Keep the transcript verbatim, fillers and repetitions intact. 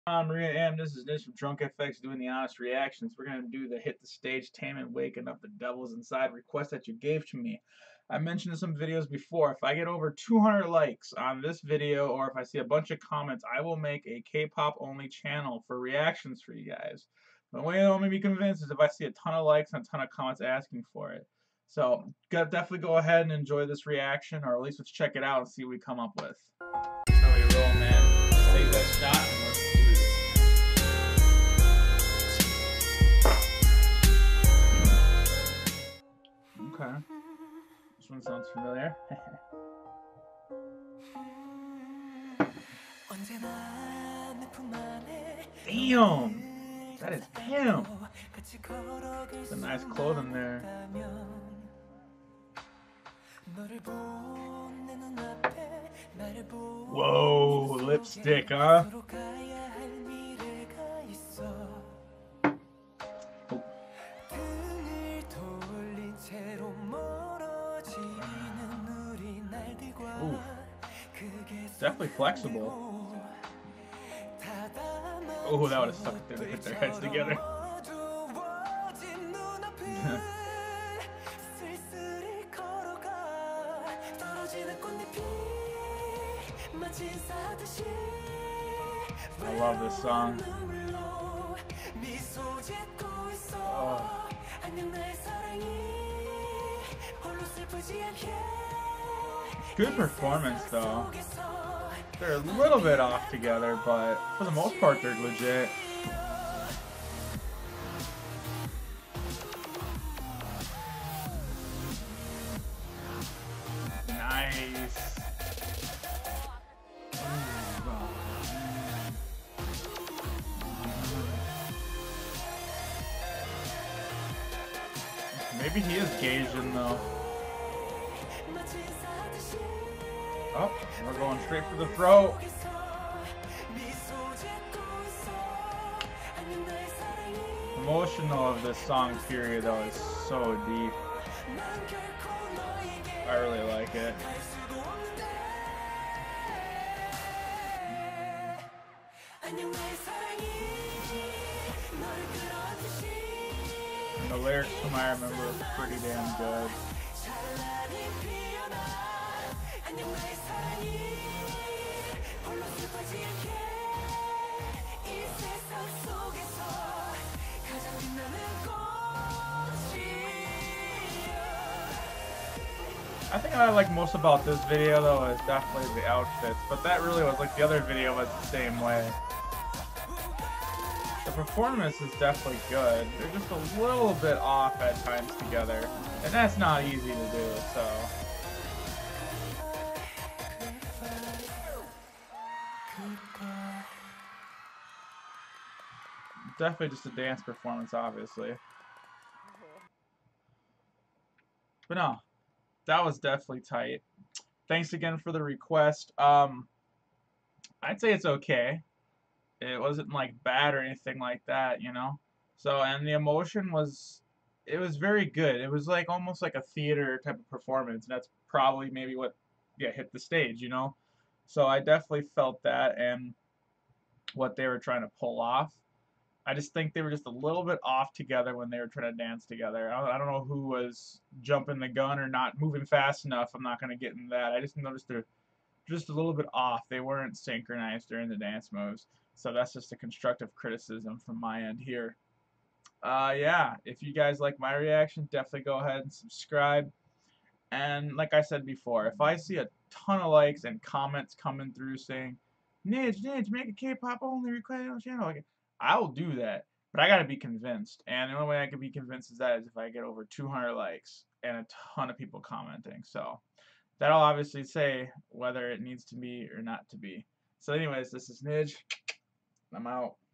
I'm Maria M. This is Nish from Drunk F X doing the honest reactions. We're going to do the hit the stage, tame and waking up the devils inside request that you gave to me. I mentioned in some videos before, if I get over two hundred likes on this video or if I see a bunch of comments, I will make a K-pop only channel for reactions for you guys. The way that'll make me convinced is if I see a ton of likes and a ton of comments asking for it. So definitely go ahead and enjoy this reaction, or at least let's check it out and see what we come up with. That's how we roll, man. Take that shot and let's Okay. This one sounds familiar. Damn! That is him! It's a nice clothing there. Whoa, lipstick, huh? Ooh. Definitely flexible. Oh, that would have sucked if they hit their heads together. I love this song. Oh. Good performance though. They're a little bit off together, but for the most part they're legit. Nice. Maybe he is Gaijin though. Oh, we're going straight for the throat. Emotional of this song period though is so deep. I really like it. And the lyrics from I remember was pretty damn good. I think what I like most about this video though is definitely the outfits, but that really was like the other video was the same way. The performance is definitely good. They're just a little bit off at times together, and that's not easy to do, so. Definitely just a dance performance, obviously. But no, that was definitely tight. Thanks again for the request. Um, I'd say it's okay. It wasn't like bad or anything like that, you know. So, and the emotion was, it was very good. It was like almost like a theater type of performance, and that's probably maybe what, yeah, hit the stage, you know. So I definitely felt that and what they were trying to pull off. I just think they were just a little bit off together when they were trying to dance together. I don't know who was jumping the gun or not moving fast enough. I'm not going to get into that. I just noticed they're just a little bit off. They weren't synchronized during the dance moves. So that's just a constructive criticism from my end here. Uh, yeah, if you guys like my reaction, definitely go ahead and subscribe. And like I said before, if I see a ton of likes and comments coming through saying, Nidge, Nidge, make a K-pop only request on channel, I will do that. But I gotta be convinced. And the only way I can be convinced is that is if I get over two hundred likes and a ton of people commenting. So that'll obviously say whether it needs to be or not to be. So anyways, this is Nidge. I'm out.